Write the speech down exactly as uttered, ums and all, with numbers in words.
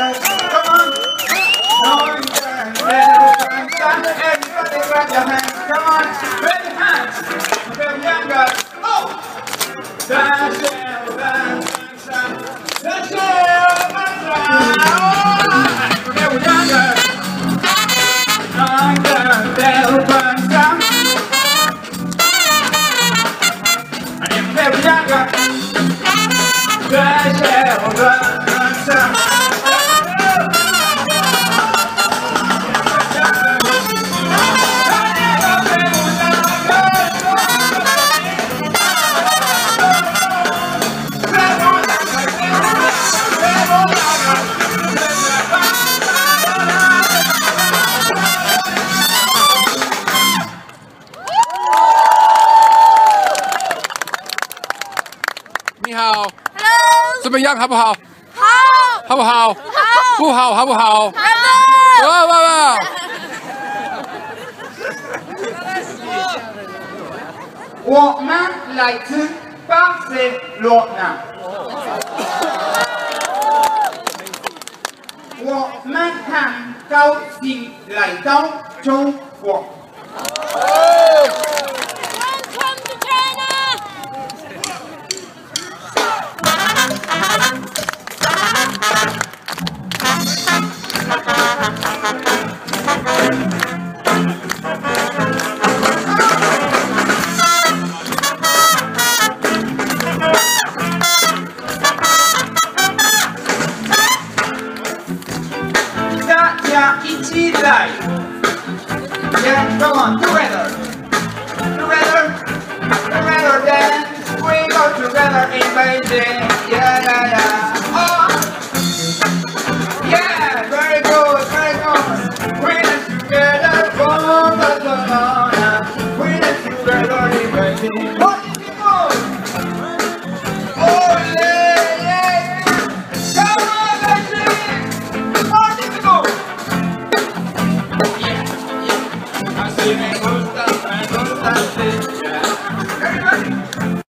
你好 ，Hello， 怎么样？好不好？ 好， 好不好？ 好， 不好，好不好？ 好的。 哇哇哇！ 我们来自巴塞罗那，我们很高兴来到中国。